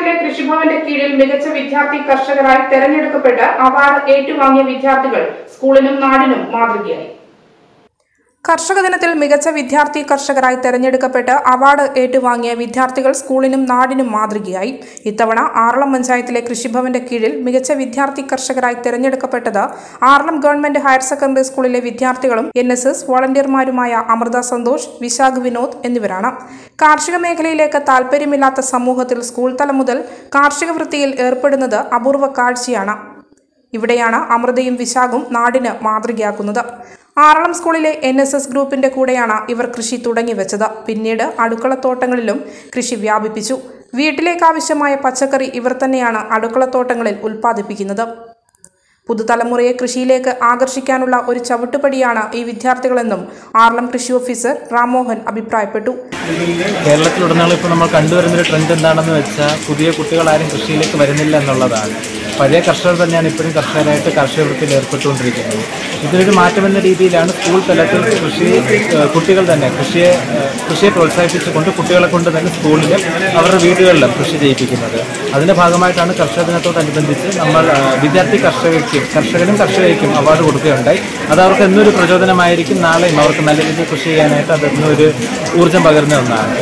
പഞ്ചായത്തിലെ കൃഷിഭവന്റെ കീഴിൽ മികച്ച വിദ്യാർത്ഥി കർഷകരായി തെരഞ്ഞെടുക്കപ്പെട്ട് അവാർഡ് ഏറ്റുവാങ്ങിയ വിദ്യാർത്ഥികൾ സ്കൂളിനും നാടിനും മാതൃകയായി. കർഷക ദിനത്തിൽ മികച്ച വിദ്യാർത്ഥി കർഷകരായി തെരഞ്ഞെടുക്കപ്പെട്ട് അവാർഡ് ഏറ്റുവാങ്ങിയ വിദ്യാർത്ഥികൾ സ്കൂളിനും നാടിനും മാതൃകയായി. ഇത്തവണ ആറളം പഞ്ചായത്തിലെ കൃഷിഭവന്റെ കീഴിൽ മികച്ച വിദ്യാർത്ഥി കർഷകരായി തെരഞ്ഞെടുക്കപ്പെട്ടത് ആറളം ഗവൺമെന്റ് ഹയർ സെക്കൻഡറി സ്കൂളിലെ വിദ്യാർത്ഥികളും NSS വോളണ്ടിയർമാരുമായ അമൃത സന്തോഷ്, വിശാഖ് വിനോദ് എന്നിവരാണ്. കാർഷിക മേഖലയിലേക്ക് താൽപര്യമില്ലാത്ത സമൂഹത്തിൽ സ്കൂൾ തലം മുതൽ കാർഷിക വൃത്തിയിൽ ഏർപ്പെടുന്നത് അപൂർവ കാഴ്ചയാണ്. ഇവിടെയാണ് അമൃതയും വിശാഖും നാടിന് മാതൃകയാക്കുന്നത്. ആറളം സ്കൂളിലെ NSS ഗ്രൂപ്പിന്റെ കൂടെയാണ് ഇവർ കൃഷി തുടങ്ങിവെച്ചത്. പിന്നീട് അടുക്കളത്തോട്ടങ്ങളിലും കൃഷി വ്യാപിപ്പിച്ചു. വീട്ടിലേക്കാവശ്യമായ പച്ചക്കറി ഇവർ തന്നെയാണ് അടുക്കളത്തോട്ടങ്ങളിൽ ഉൽപ്പാദിപ്പിക്കുന്നത്. പുതുതലമുറയെ കൃഷിയിലേക്ക് ആകർഷിക്കാനുള്ള ഒരു ചവിട്ടുപടിയാണ് ഈ വിദ്യാർത്ഥികളെന്നും ആറളം കൃഷി ഓഫീസർ റാംമോഹൻ അഭിപ്രായപ്പെട്ടു. കേരളത്തിലുടനീളം ഇപ്പോൾ നമ്മൾ കണ്ടുവരുന്നൊരു ട്രെൻഡ് എന്താണെന്ന് വെച്ചാൽ പുതിയ കുട്ടികളാരും കൃഷിയിലേക്ക് വരുന്നില്ല എന്നുള്ളതാണ്. പഴയ കർഷകർ തന്നെയാണ് ഇപ്പോഴും കർഷകരായിട്ട് കാർഷിക വൃത്തിയിൽ ഏർപ്പെട്ടുകൊണ്ടിരിക്കുന്നത്. ഇതിനൊരു മാറ്റമെന്ന രീതിയിലാണ് സ്കൂൾ തലത്തിൽ കുട്ടികൾ തന്നെ കൃഷിയെ പ്രോത്സാഹിപ്പിച്ചുകൊണ്ട് കുട്ടികളെ കൊണ്ട് തന്നെ സ്കൂളിലും അവരുടെ വീടുകളിലും കൃഷി ചെയ്യിപ്പിക്കുന്നത്. അതിൻ്റെ ഭാഗമായിട്ടാണ് കർഷക ദിനത്തോടനുബന്ധിച്ച് നമ്മൾ വിദ്യാർത്ഥി കർഷകനും കർഷകയ്ക്കും അവാർഡ് കൊടുക്കുകയുണ്ടായി. അത് അവർക്ക് എന്നൊരു പ്രചോദനമായിരിക്കും. നാളെയും അവർക്ക് നല്ല രീതിയിൽ കൃഷി ചെയ്യാനായിട്ട് അതൊരു ഊർജ്ജം പകരുന്ന ഒന്നാണ്.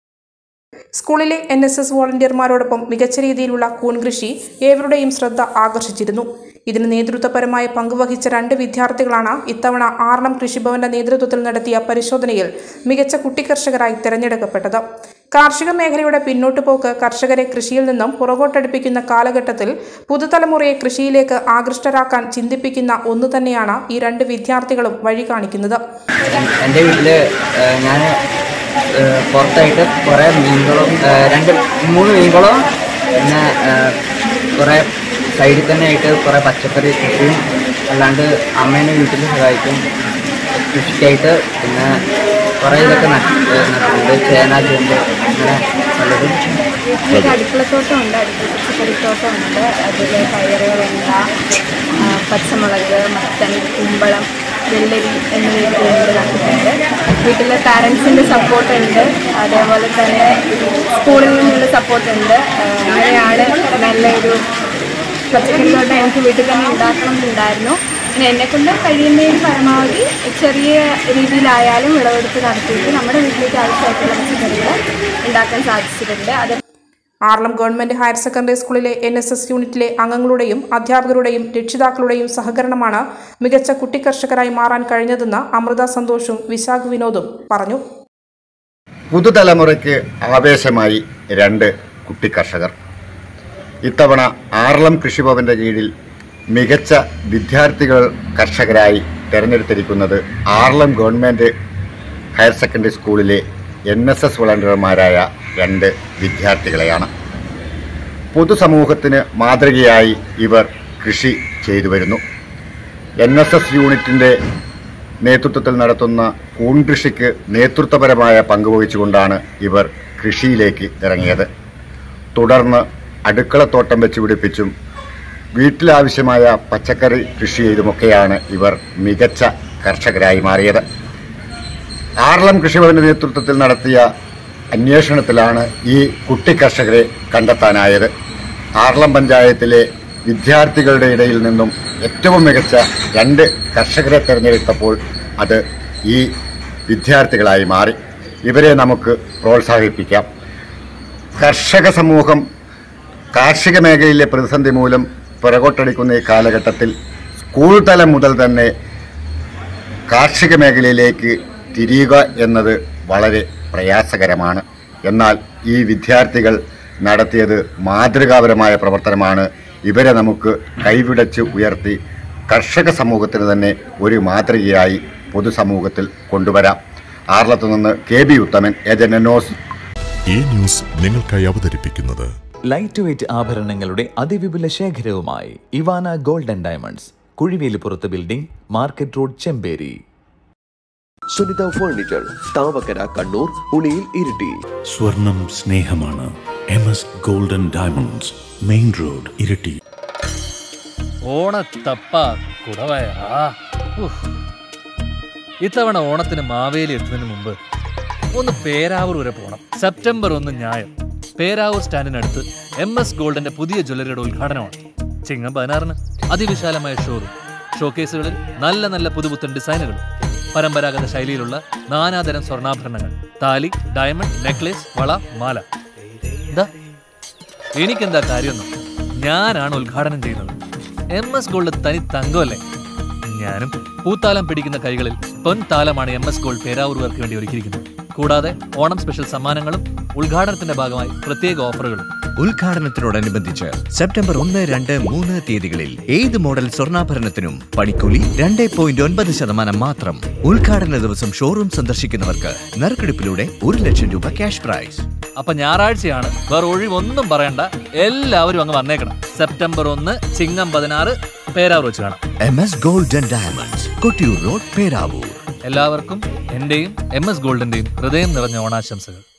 സ്കൂളിലെ NSS വോളണ്ടിയർമാരോടൊപ്പം മികച്ച രീതിയിലുള്ള കൂൺകൃഷി ഏവരുടെയും ശ്രദ്ധ ആകർഷിച്ചിരുന്നു. ഇതിന് നേതൃത്വപരമായ പങ്കുവഹിച്ച 2 വിദ്യാർത്ഥികളാണ് ഇത്തവണ ആറളം കൃഷിഭവന്റെ നേതൃത്വത്തിൽ നടത്തിയ പരിശോധനയിൽ മികച്ച കുട്ടിക്കർഷകരായി തെരഞ്ഞെടുക്കപ്പെട്ടത്. കാർഷിക മേഖലയുടെ പിന്നോട്ടുപോക്ക് കർഷകരെ കൃഷിയിൽ നിന്നും പുറകോട്ടടുപ്പിക്കുന്ന കാലഘട്ടത്തിൽ പുതുതലമുറയെ കൃഷിയിലേക്ക് ആകൃഷ്ടരാക്കാൻ ചിന്തിപ്പിക്കുന്ന ഒന്നു തന്നെയാണ് ഈ 2 വിദ്യാർത്ഥികളും വഴി കാണിക്കുന്നത്. എൻ്റെ വീട്ടിൽ ഞാൻ പുറത്തായിട്ട് കുറേ മീനുകളും 2-3 മീനുകളും പിന്നെ കുറേ സൈഡിൽ തന്നെ ആയിട്ട് കുറേ പച്ചക്കറി കൃഷിയും അല്ലാണ്ട് അമ്മേനെ വീട്ടിൽ സഹായിക്കും കൃഷിക്കായിട്ട്. പിന്നെ കുറേ ഇതൊക്കെ നട്ടിട്ടുണ്ട്, ചേന, ചേമ്പ്, അങ്ങനെ നല്ലതും. വീട്ടിൽ അടുക്കളത്തോട്ടം ഉണ്ട്, പച്ചക്കറിത്തോട്ടം ഉണ്ട്. അതിൽ പയറ്, വെണ്ട, പച്ചമുളക്, മത്തൻ, കുമ്പളം, വെള്ളരി എന്നിവയൊക്കെ നട്ടിട്ടുണ്ട്. വീട്ടിലെ പാരൻസിൻ്റെ സപ്പോർട്ടുണ്ട്, അതേപോലെ തന്നെ സ്കൂളിൽ നിന്നുള്ള സപ്പോർട്ടുണ്ട്. അങ്ങനെയാണ് നല്ലൊരു പച്ചക്കറിത്തോട്ടം എനിക്ക് വീട്ടിൽ തന്നെ ഉണ്ടാക്കണം എന്നുണ്ടായിരുന്നു. പിന്നെ എന്നെക്കൊണ്ട് കഴിയുന്നതിന് പരമാവധി ചെറിയ രീതിയിലായാലും വിളവെടുപ്പ് നടത്തിയിട്ട് നമ്മുടെ വീട്ടിലേക്ക് ആവശ്യമായിട്ടുള്ള പച്ചക്കറികൾ ഉണ്ടാക്കാൻ സാധിച്ചിട്ടുണ്ട്. അത് ആറളം ഗവൺമെന്റ് ഹയർ സെക്കൻഡറി സ്കൂളിലെ NSS യൂണിറ്റിലെ അംഗങ്ങളുടെയും അധ്യാപകരുടെയും രക്ഷിതാക്കളുടെയും സഹകരണമാണ് മികച്ച കുട്ടിക്കർഷകരായി മാറാൻ കഴിഞ്ഞതെന്ന് അമൃത സന്തോഷും വിശാഖ് വിനോദും പറഞ്ഞു. പുതുതലമുറയ്ക്ക് ആവേശമായി 2 കുട്ടിക്കർഷകർ. ഇത്തവണ ആറളം കൃഷിഭവന്റെ കീഴിൽ മികച്ച വിദ്യാർത്ഥികൾ കർഷകരായി തിരഞ്ഞെടുത്തിരിക്കുന്നത് ആറളം ഗവൺമെൻറ് ഹയർ സെക്കൻഡറി സ്കൂളിലെ NSS വോളണ്ടിയർമാരായ 2 വിദ്യാർത്ഥികളെയാണ്. പൊതുസമൂഹത്തിന് മാതൃകയായി ഇവർ കൃഷി ചെയ്തു വരുന്നു. NSS യൂണിറ്റിൻ്റെ നേതൃത്വത്തിൽ നടത്തുന്ന കൂൺകൃഷിക്ക് നേതൃത്വപരമായ പങ്കുവഹിച്ചുകൊണ്ടാണ് ഇവർ കൃഷിയിലേക്ക് ഇറങ്ങിയത്. തുടർന്ന് അടുക്കളത്തോട്ടം വെച്ച് പിടിപ്പിച്ചും വീട്ടിലാവശ്യമായ പച്ചക്കറി കൃഷി ചെയ്തുമൊക്കെയാണ് ഇവർ മികച്ച കർഷകരായി മാറിയത്. ആറളം കൃഷിഭവന്റെ നേതൃത്വത്തിൽ നടത്തിയ അന്വേഷണത്തിലാണ് ഈ കുട്ടി കർഷകരെ കണ്ടെത്താനായത്. ആറളം പഞ്ചായത്തിലെ വിദ്യാർത്ഥികളുടെ ഇടയിൽ നിന്നും ഏറ്റവും മികച്ച 2 കർഷകരെ തിരഞ്ഞെടുത്തപ്പോൾ അത് ഈ വിദ്യാർത്ഥികളായി മാറി. ഇവരെ നമുക്ക് പ്രോത്സാഹിപ്പിക്കാം. കർഷക സമൂഹം കാർഷിക മേഖലയിലെ പ്രതിസന്ധി മൂലം പുറകോട്ടടിക്കുന്ന ഈ കാലഘട്ടത്തിൽ സ്കൂൾ തലം മുതൽ തന്നെ കാർഷിക മേഖലയിലേക്ക് തിരിയുക എന്നത് വളരെ പ്രയാസകരമാണ്. എന്നാൽ ഈ വിദ്യാർത്ഥികൾ നടത്തിയത് മാതൃകാപരമായ പ്രവർത്തനമാണ്. ഇവരെ നമുക്ക് കൈവിടച്ച് ഉയർത്തി കർഷക സമൂഹത്തിന് തന്നെ ഒരു മാതൃകയായി പൊതുസമൂഹത്തിൽ കൊണ്ടുവരാം. ആറളത്തു നിന്ന് KB ഉത്തമൻ, ഏജന്റ് ന്യൂസ്. ഈ ന്യൂസ് നിങ്ങൾക്കായി അവതരിപ്പിക്കുന്നത് ലൈറ്റ് വെയ്റ്റ് ആഭരണങ്ങളുടെ അതിവിപുല ശേഖരവുമായി ഇവാന ഗോൾഡ് ആൻഡ് ഡയമണ്ട്സ്, കുഴിവേലിപ്പുറത്ത് building, market road, Chemperi. Sunitha furniture, Thavakkara, Kannur, Uliyil, Iritty. സ്വർണം സ്നേഹമാണ്. MS gold and diamonds, main road, Iritty. ഓണത്തപ്പ കുടവയാ. ഇത്തവണ ഓണത്തിന് മാവേലി എത്തുന്നതിന് മുമ്പ് ഒന്ന് പേരാവൂർ വരെ പോണം. സെപ്റ്റംബർ 1 ഞായർ. പേരാവൂർ സ്റ്റാൻഡിനടുത്ത് MS ഗോൾഡിന്റെ പുതിയ ജ്വല്ലറിയുടെ ഉദ്ഘാടനമാണ്. ചിങ്ങം 16-ന് അതിവിശാലമായ ഷോറൂം, ഷോക്കേസുകളിൽ നല്ല നല്ല പുതുപുത്തൻ ഡിസൈനുകളും പരമ്പരാഗത ശൈലിയിലുള്ള നാനാതരം സ്വർണ്ണാഭരണങ്ങൾ, താലി, ഡയമണ്ട്, നെക്ലേസ്, വള, മാല. എന്താ എനിക്കെന്താ കാര്യമൊന്നും, ഞാനാണ് ഉദ്ഘാടനം ചെയ്യുന്നത്. MS ഗോൾഡ് തനി തങ്കമല്ലേ. ഞാനും പൂത്താലം പിടിക്കുന്ന കൈകളിൽ പൊൻതാലമാണ് MS ഗോൾഡ് പേരാവൂർവർക്ക് വേണ്ടി ഒരുക്കിയിരിക്കുന്നത്. കൂടാതെ ഓണം സ്പെഷ്യൽ സമ്മാനങ്ങളും ഉദ്ഘാടനത്തിന്റെ ഭാഗമായി പ്രത്യേക ഓഫറുകളും. ഉദ്ഘാടനത്തോടനുബന്ധിച്ച് സെപ്റ്റംബർ 1, 2, 3 തീയതികളിൽ ഏത് മോഡൽ സ്വർണ്ണാഭരണത്തിനും പണിക്കൂലി 2.9% മാത്രം. ഉദ്ഘാടന ദിവസം ഷോറൂം സന്ദർശിക്കുന്നവർക്ക് നറുക്കെടുപ്പിലൂടെ 1 ലക്ഷം രൂപ ക്യാഷ് പ്രൈസ്. അപ്പൊ ഞായറാഴ്ചയാണ്, വേറെ ഒഴിവൊന്നും പറയണ്ട, എല്ലാവരും അങ്ങ് വന്നേക്കണം. സെപ്റ്റംബർ 1 ചിങ്ങം 16 പേരാവൂർ വെച്ച് കാണാം. MS gold and diamonds, Kottiyoor road, Peravoor. എല്ലാവർക്കും എന്റെയും MS ഗോൾഡിന്റെയും ഹൃദയം നിറഞ്ഞ ഓണാശംസകൾ.